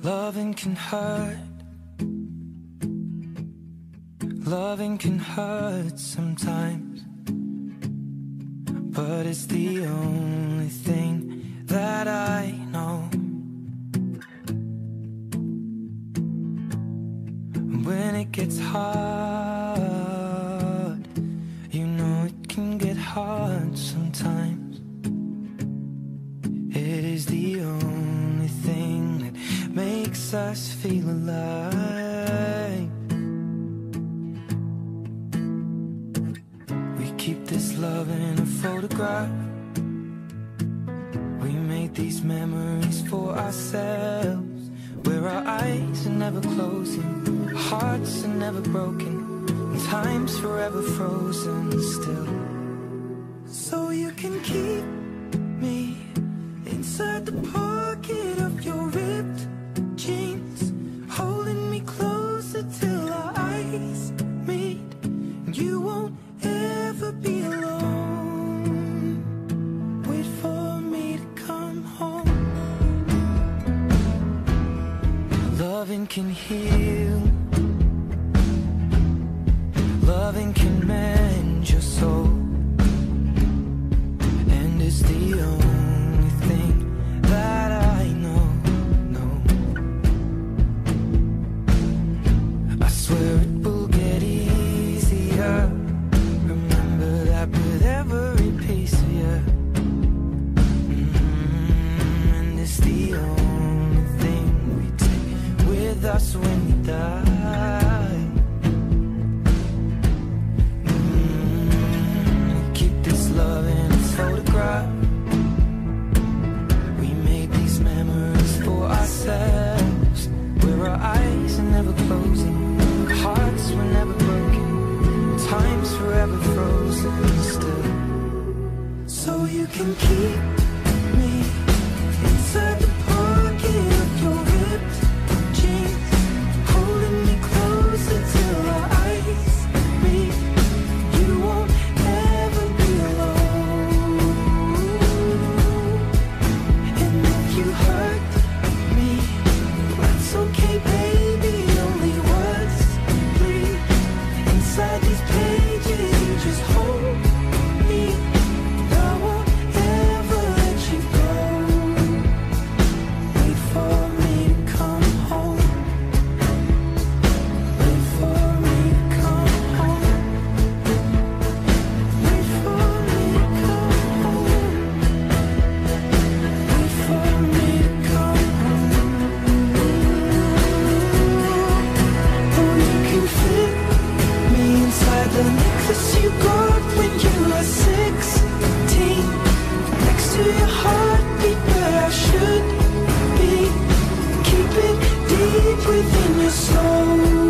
Loving can hurt. Loving can hurt sometimes, but it's the only thing that I know. When it gets hard, you know it can get hard sometimes. It is the only thing that makes us feel alive. We keep this love in a photograph. We made these memories for ourselves, where our eyes are never closing, hearts are never broken, and time's forever frozen still. So you can keep me inside the pocket of your ripped jeans, holding me closer till our eyes meet, and you won't ever be alone. Wait for me to come home. Loving can heal. Loving can mend your soul, and it's the only thing that I know. I swear it will get easier. Remember that with every piece of you. And it's the only thing we take with us when we die. Keep this love in a photograph. We made these memories for ourselves, where our eyes are never closing, hearts were never broken, time's forever frozen still. So you can keep me inside the pocket of your ripped jeans, holding me closer till our eyes meet. You won't ever be alone. And if you hurt me, that's okay, baby. Only words bleed inside these pages. You just hold me. I won't ever let you go. Wait for me to come home. Wait for me to come home. Wait for me to come home. Wait for me to come home. Oh, you can fit me inside the necklace you got when you were 16, next to your heartbeat where I should be. Keep it deep within your soul.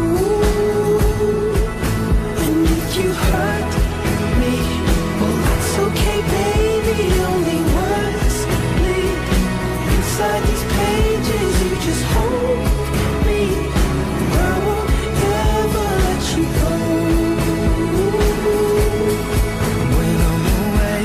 And if you hurt me, well, that's okay, baby. Only words bleed inside these pages. You just hold me. I won't ever let you go. When I'm away,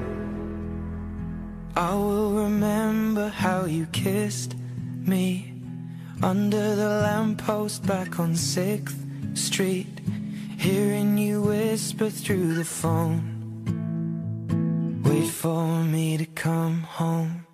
I will remember how you kissed me under the lamppost back on 6th Street, hearing you whisper through the phone. Wait for me to come home.